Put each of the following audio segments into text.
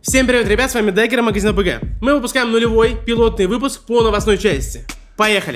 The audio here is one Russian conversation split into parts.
Всем привет, ребят, с вами Даггер, магазин АПГ. Мы выпускаем нулевой пилотный выпуск по новостной части. Поехали!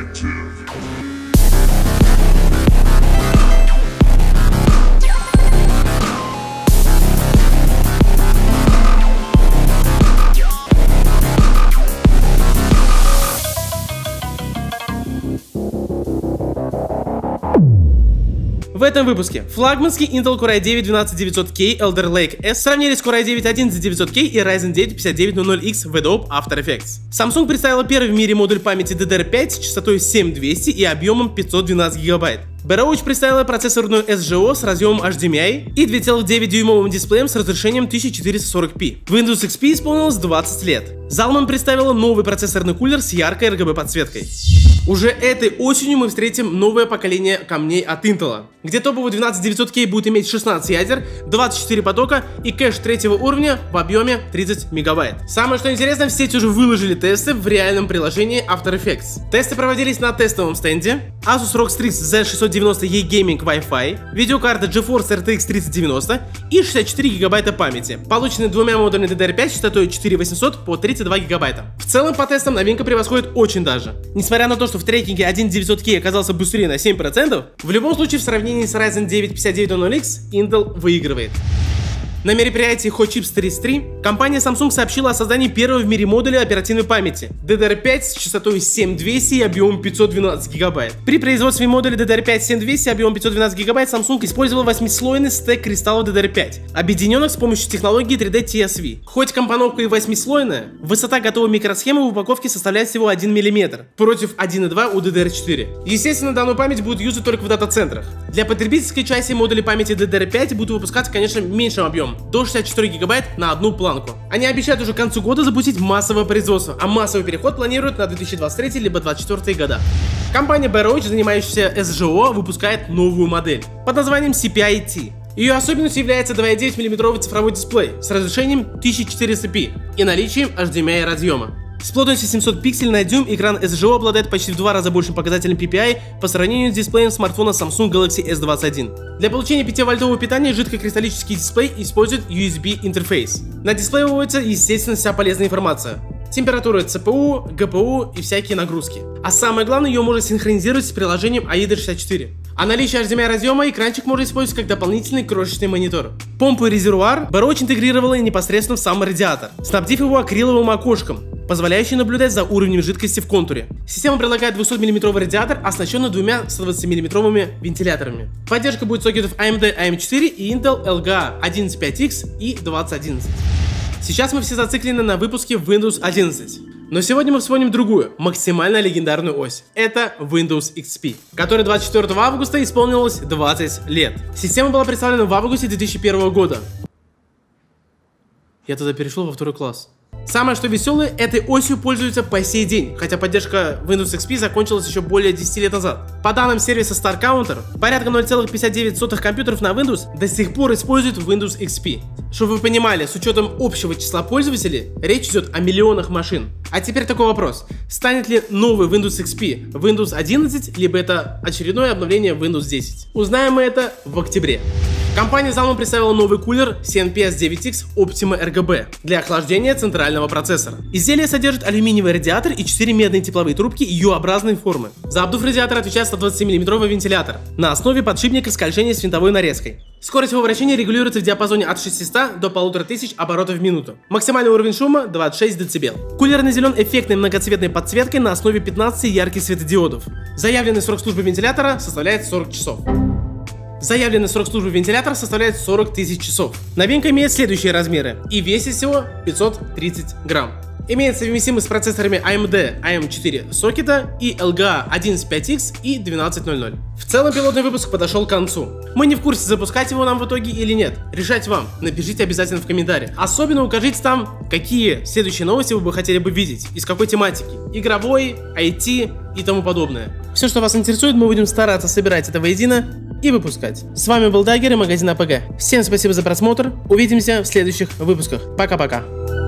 В этом выпуске флагманский Intel Core i9-12900K Alder Lake S сравнили с Core i9-11900K и Ryzen 9 5900X в Adobe After Effects. Samsung представила первый в мире модуль памяти DDR5 с частотой 7200 и объемом 512 ГБ. Barouch представила процессорную SGO с разъемом HDMI и 2,9-дюймовым дисплеем с разрешением 1440p. Windows XP исполнилось 20 лет. Zalman представила новый процессорный кулер с яркой RGB подсветкой. Уже этой осенью мы встретим новое поколение камней от Intel, где топовый 12900K будет иметь 16 ядер, 24 потока и кэш третьего уровня в объеме 30 МБ. Самое что интересно, в сеть уже выложили тесты в реальном приложении After Effects. Тесты проводились на тестовом стенде Asus ROG Strix Z690E Gaming Wi-Fi, видеокарта GeForce RTX 3090 и 64 ГБ памяти, полученные двумя модулями DDR5 частотой 4800 по 32 ГБ. В целом по тестам новинка превосходит очень даже. Несмотря на то, что в трекинге 1.900K оказался быстрее на 7%, в любом случае в сравнении с Ryzen 9 5900X Intel выигрывает. На мероприятии Hot Chips 33 компания Samsung сообщила о создании первого в мире модуля оперативной памяти DDR5 с частотой 7200 и объемом 512 ГБ. При производстве модуля DDR5 7200 и объемом 512 ГБ Samsung использовал 8-слойный стек кристаллов DDR5, объединенных с помощью технологии 3D TSV. Хоть компоновка и 8-слойная, высота готовой микросхемы в упаковке составляет всего 1 мм, против 1,2 у DDR4. Естественно, данную память будут юзать только в дата-центрах. Для потребительской части модули памяти DDR5 будут выпускаться, конечно, меньшим объемом, до 64 ГБ на одну планку. Они обещают уже к концу года запустить массовое производство, а массовый переход планируют на 2023 либо 2024 года. Компания Barouch, занимающаяся SGO, выпускает новую модель под названием CPI-T. Ее особенностью является 2,9 мм цифровой дисплей с разрешением 1400p и наличием HDMI разъема. С плотностью 700 пикселей на дюйм экран SGO обладает почти в 2 раза большим показателем PPI по сравнению с дисплеем смартфона Samsung Galaxy S21. Для получения 5-вольтового питания жидкокристаллический дисплей использует USB интерфейс. На дисплее выводится, естественно, вся полезная информация. Температура ЦПУ, ГПУ и всякие нагрузки. А самое главное, ее можно синхронизировать с приложением AIDA64. А наличие HDMI разъема экранчик можно использовать как дополнительный крошечный монитор. Помпу и резервуар Barouch интегрировала непосредственно в сам радиатор, снабдив его акриловым окошком, позволяющий наблюдать за уровнем жидкости в контуре. Система предлагает 200 мм радиатор, оснащенный двумя 120 мм вентиляторами. Поддержка будет сокетов AMD AM4 и Intel LGA 115X и 2011. Сейчас мы все зациклены на выпуске Windows 11. Но сегодня мы вспомним другую, максимально легендарную ось. Это Windows XP, которой 24 августа исполнилось 20 лет. Система была представлена в августе 2001 года. Я тогда перешел во второй класс. Самое что веселое, этой осью пользуются по сей день, хотя поддержка Windows XP закончилась еще более 10 лет назад. По данным сервиса StarCounter, порядка 0,59 компьютеров на Windows до сих пор используют Windows XP. Чтобы вы понимали, с учетом общего числа пользователей, речь идет о миллионах машин. А теперь такой вопрос, станет ли новый Windows XP Windows 11, либо это очередное обновление Windows 10? Узнаем мы это в октябре. Компания Zalman представила новый кулер CNPS 9X Optima RGB для охлаждения центрального процессора. Изделие содержит алюминиевый радиатор и 4 медные тепловые трубки U-образной формы. За обдув радиатора отвечает 120 мм вентилятор на основе подшипника скольжения с винтовой нарезкой. Скорость его вращения регулируется в диапазоне от 600 до 1500 оборотов в минуту. Максимальный уровень шума 26 дБ. Кулер наделен эффектной многоцветной подсветкой на основе 15 ярких светодиодов. Заявленный срок службы вентилятора составляет 40 часов. Заявленный срок службы вентилятора составляет 40 тысяч часов. Новинка имеет следующие размеры и весит всего 530 грамм. Имеет совместимость с процессорами AMD AM4 сокета и LGA 115X и 1200. В целом пилотный выпуск подошел к концу. Мы не в курсе, запускать его нам в итоге или нет. Решать вам. Напишите обязательно в комментариях. Особенно укажите там, какие следующие новости вы бы хотели бы видеть, из какой тематики. Игровой, IT и тому подобное. Все, что вас интересует, мы будем стараться собирать это воедино и выпускать. С вами был Даггер и магазин АПГ. Всем спасибо за просмотр. Увидимся в следующих выпусках. Пока-пока.